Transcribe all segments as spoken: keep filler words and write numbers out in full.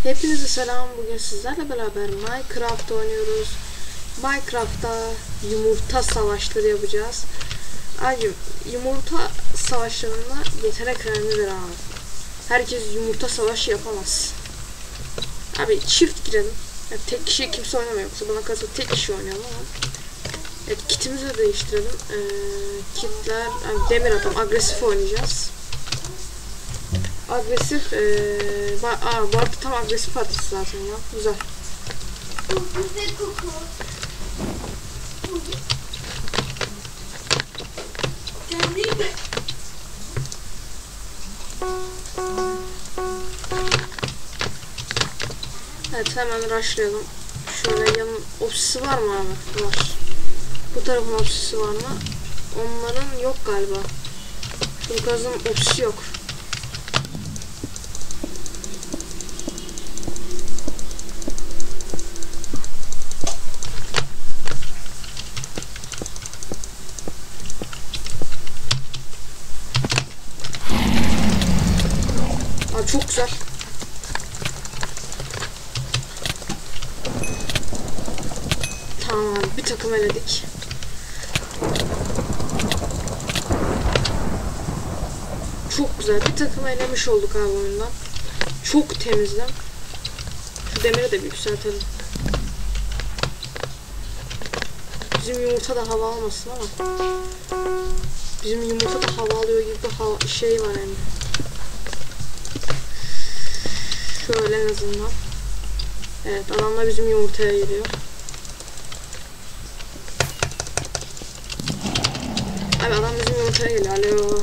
Hepinize selam. Bugün sizlerle beraber Minecraft oynuyoruz. Minecraft'ta yumurta savaşları yapacağız. Abi yumurta savaşlarında yetenek önemlidir abi. Herkes yumurta savaşı yapamaz. Abi çift girelim. Yani tek kişi kimse oynamıyor. Yoksa bana kalırsa tek kişi oynayalım ama. Evet, kitimizi de değiştirelim. Ee, kitler, yani demir adam, agresif oynayacağız. Agresif, ee, ba aa, bu arada tam agresif atış zaten ya. Güzel. Evet, hemen rushlayalım. Şöyle yanın opsisi var mı abi? Var. Bu tarafın opsisi var mı? Onların yok galiba. Şu gazın opsisi yok. Abi çok güzel. Tamam, bir takım eledik. Çok güzel, bir takım elemiş olduk abi oyundan. Çok temizden. Şu demiri de bir yükseltelim. Bizim yumurta da hava almasın ama. Bizim yumurta da hava alıyor gibi bir hava şey var yani. Şöyle en azından. Evet, adamlar bizim yumurtaya geliyor. Abi adam bizim yumurtaya geliyor. Alo.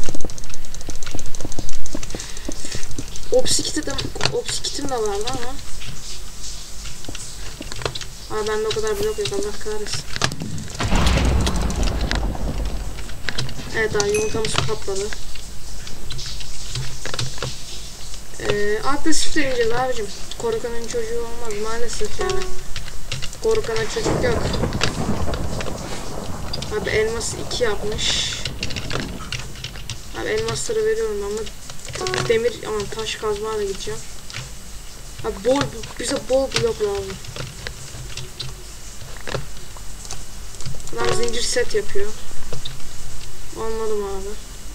Opsikitim de, opsikitim de vardı ama. Abi bende o kadar blok yok, Allah kahretsin. Evet abi yumurtamız patladı. Ee, agresif deneyeceğiz abicim. Korkanın çocuğu olmaz maalesef yani. Korkanın çocuk yok. Abi elmas iki yapmış. Abi elmasları veriyorum ama demir aman taş kazmayla gideceğim. Abi bol bize bol blok lazım. Adam zincir set yapıyor. Anladım abi.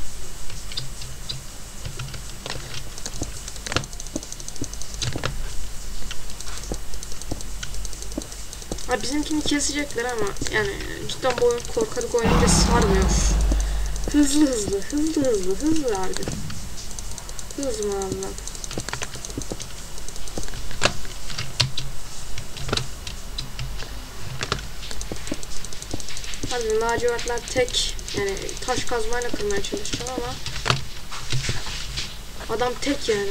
Abi bizimkini kesecekler ama yani cidden bu oyun korkarak oynayınca sarmıyor. Hızlı hızlı hızlı hızlı hızlı abi. Hızlı mı abi? Abi lacivertler tek yani taş kazmayla kırmaya çalışacağım ama adam tek yani.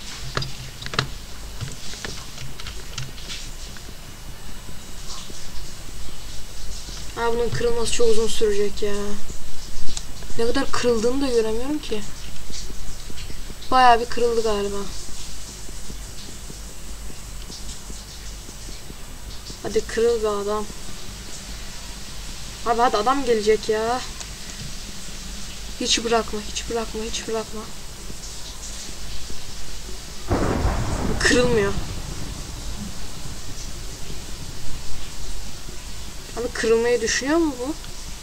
Abi bunun kırılması çok uzun sürecek ya. Ne kadar kırıldığını da göremiyorum ki. Bayağı bir kırıldı galiba. Hadi kırıl be adam. Abi hadi adam gelecek ya. Hiç bırakma, hiç bırakma, hiç bırakma. Kırılmıyor. Abi kırılmayı düşünüyor mu bu?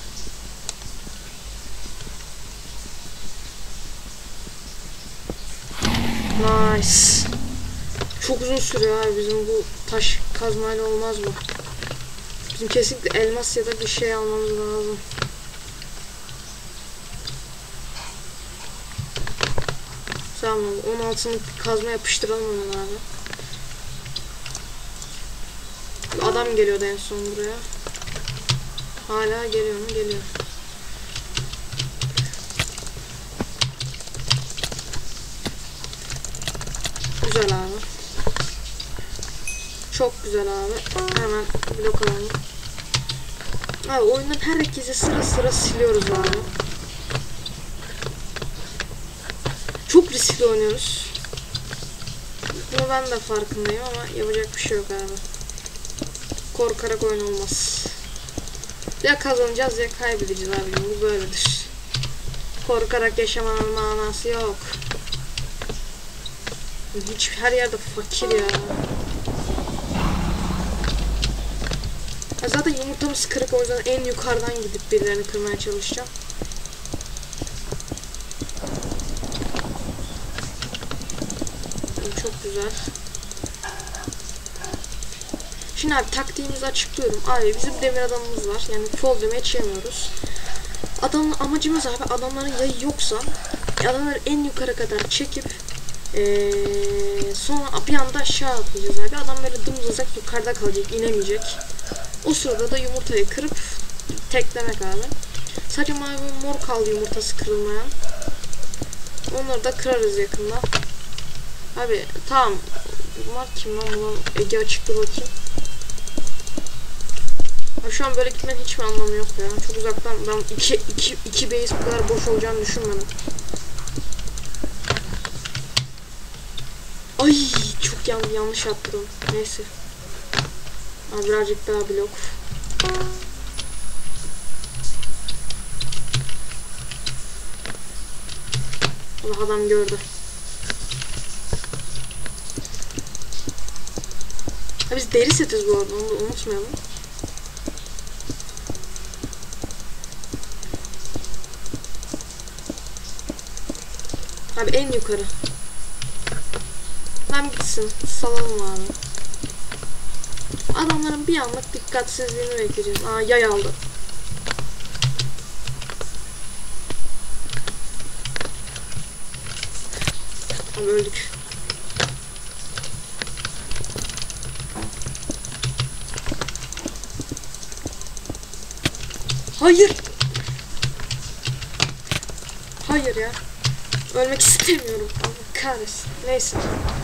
Nice. Çok uzun sürüyor abi bizim bu taş kazmayla olmaz mı? Bizim kesinlikle elmas ya da bir şey almamız lazım. Tamam, on altını kazma yapıştıralım hemen abi. Adam geliyordu en son buraya. Hala geliyor mu? Geliyor. Güzel abi. Çok güzel abi. Hemen blok alalım. Abi oyundan herkese sıra sıra siliyoruz abi. Çok riskli oynuyoruz. Bunu ben de farkındayım ama yapacak bir şey yok abi. Korkarak oyun olmaz. Ya kazanacağız ya kaybedeceğiz abi. Bu böyledir. Korkarak yaşamanın manası yok. Hiç her yerde fakir ya. Ya zaten yumurtamız kırık, o yüzden en yukarıdan gidip birilerini kırmaya çalışacağım. Çok güzel. Şimdi abi taktiğimizi açıklıyorum. Abi bizim demir adamımız var. Yani fall damage yemiyoruz. Adam, amacımız abi adamların yayı yoksa adamları en yukarı kadar çekip ee, sonra bir anda aşağı atlayacağız abi. Adam böyle dımdızak yukarıda kalacak, inemeyecek. O sırada da yumurtayı kırıp teklemek abi. Sadece mavi mor kaldı yumurtası kırılmayan. Onları da kırarız yakında. Abi tamam. Bunlar kim lan? Bunlar Ege açıktı bakayım. Abi şu an böyle gitmenin hiçbir anlamı yok ya. Çok uzaktan ben iki, iki, iki base bu kadar boş olacağını düşünmedim. Ay çok yan, yanlış attım. Neyse. Abi birazcık daha blok. Allah adam gördü. Ha biz deri setiz bu arada, onu da unutmayalım. Abi en yukarı. Lan gitsin. Salalım abi. Adamların bir anlık dikkatsizliğini bekleyeceğiz. Aa yay aldı. Abi öldük. Hayır. Hayır ya. Ölmek istemiyorum. Allah kahretsin. Neyse.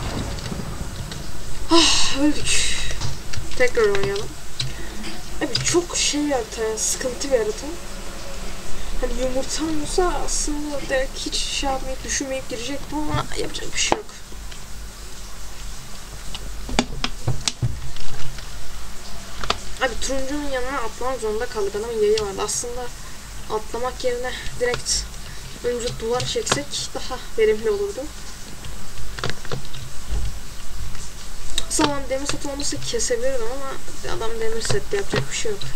Ah öldük. Tekrar oynayalım. Abi çok şey yaratı, sıkıntı bir yaratı. Hani yumurtam olsa aslında direkt hiç şey yapmayıp düşünmeyip girecektim ama yapacak bir şey yok. Abi turuncunun yanına atlamak zorunda kaldık. Adamın yayı vardı. Aslında atlamak yerine direkt önce duvar çeksek daha verimli olurdu. Adam demir seti olmasa kesebilirdim ama adam demir seti, yapacak bir şey yok.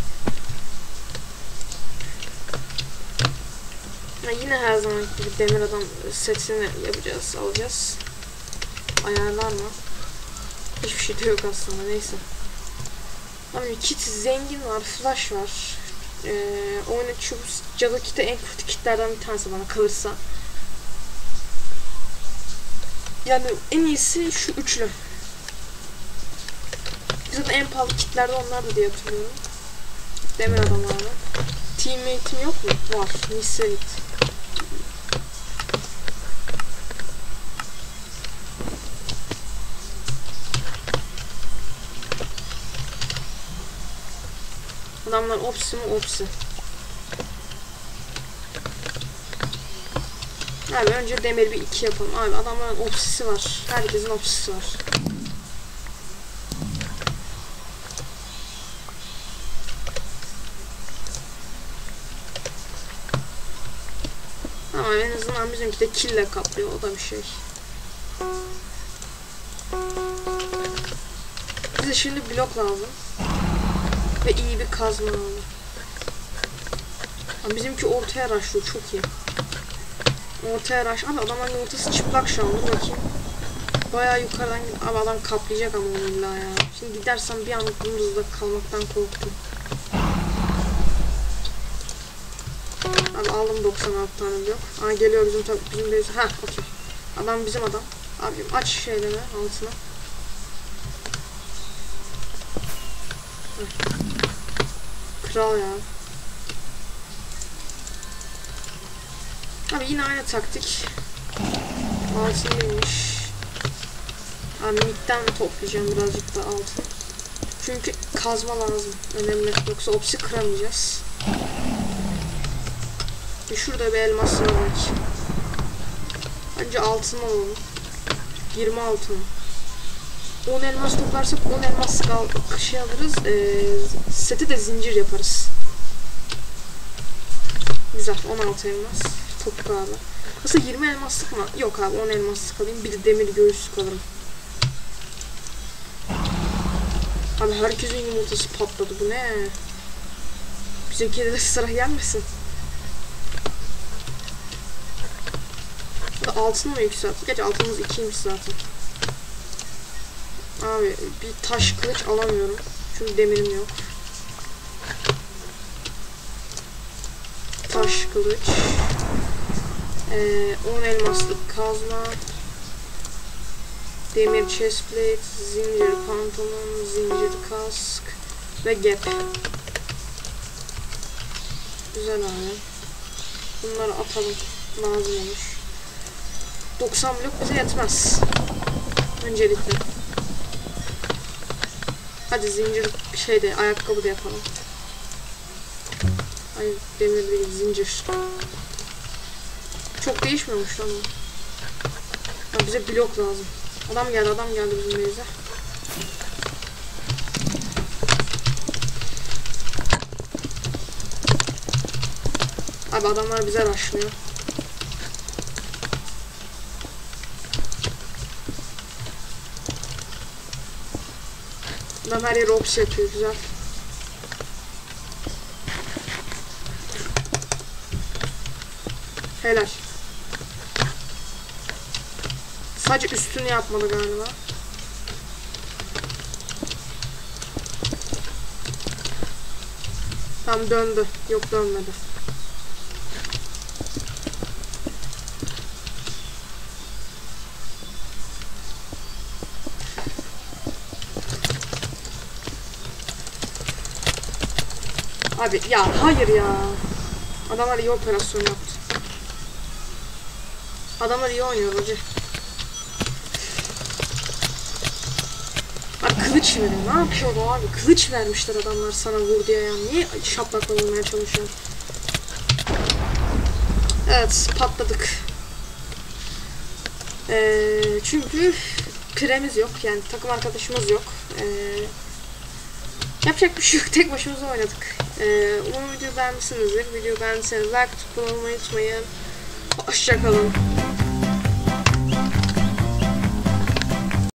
Ya yine her zaman gibi demir adam setini yapacağız, alacağız. Ayarlar mı? Hiçbir şey de yok aslında, neyse. Abi kit zengin var, flash var. Ee, oyunu çubuk cadı kiti en kötü kitlerden bir tanesi bana kalırsa. Yani en iyisi şu üçlü. Zaten en pahalı kitlerde onlar da diye hatırlıyorum. Demir adam abi. Teammate'im yok mu? Var. Nisserit. Adamlar opsi mi opsi. Abi önce demir bir iki yapalım. Abi adamların opsisi var. Herkesin opsisi var. Ama en azından bizimki de kille kaplıyor, o da bir şey. Bize şimdi blok lazım. Ve iyi bir kazma lazım. Ama bizimki ortaya raşlıyor, çok iyi. Ortaya raş. Abi adamın ortası çıplak şu an, dur bakayım. Bayağı yukarıdan gidip, abi adam kaplayacak ama onu illa ya. Şimdi gidersem bir anlık dümdüzde kalmaktan korktum. Abi aldım doksan altı tane blok. Aa geliyor bizim tabi bizim birisi. Ha okey. Adam bizim adam. Abim aç şeyleri altına. Heh. Kral ya. Abi yine aynı taktik. Altınıymış. Abi midden toplayacağım birazcık da altın. Çünkü kazma lazım. Önemli. Yoksa opsi kıramayacağız. Şurada bir elmas var belki. Önce altın alalım. yirmi altın. on elmas toplarsak on elmas şey alırız. Ee, seti de zincir yaparız. Güzel. on altı elmas. topuk abi. Aslında yirmi elmaslık mı? Yok abi on elmaslık alayım. Bir de demir göğüslük alırım. Abi herkesin yumurtası patladı. Bu ne? Bizimkide de sıra gelmesin. Burada altını mı yükselttik? Gerçi altımız ikiymiş zaten. Abi bir taş kılıç alamıyorum. Çünkü demirim yok. Taş kılıç. Ee, on elmaslık kazma. Demir chestplate. Zincir pantolon. Zincir kask. Ve gap. Güzel abi. Bunları atalım. Lazım olur. doksan blok bize yetmez. Öncelikle. Hadi zincir şeyde ayakkabı da yapalım. Ay demir değil zincir. Çok değişmiyormuş lan o. Ya bize blok lazım. Adam geldi adam geldi bizim base'e. Abi adamlar bize rushlıyor. Adam her yere ops yapıyor güzel. Helal. Sadece üstünü yapmadı galiba. Tam döndü. Yok dönmedi. Abi ya hayır ya. Adamlar iyi operasyon yaptı. Adamlar iyi oynuyor hocam. Abi kılıç verin. Ne yapıyor bu abi? Kılıç vermişler adamlar sana vur diye ya. Niye şaplakla vurmaya çalışıyor? Evet patladık. Ee, çünkü piremiz yok. Yani takım arkadaşımız yok. Ee, yapacak bir şey yok. Tek başımıza oynadık. Ee, umarım videoyu beğenmişsinizdir. Videoyu beğendiyseniz like atıp olmayı unutmayın. Hoşçakalın.